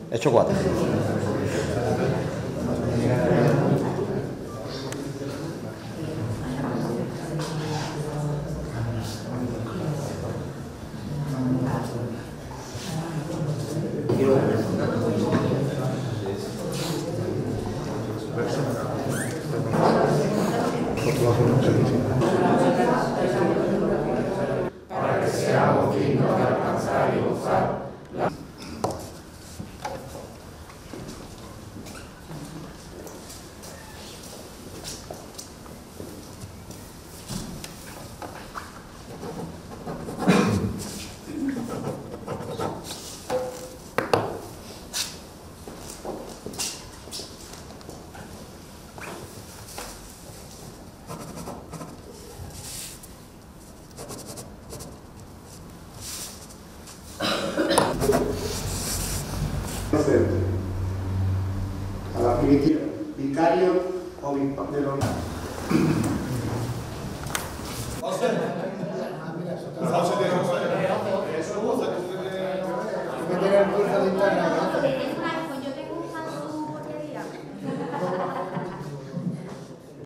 Hecho 4. Para que seamos dignos de alcanzar y gozar la... A la primitiva, vicario o de los... Meter el curso de internet.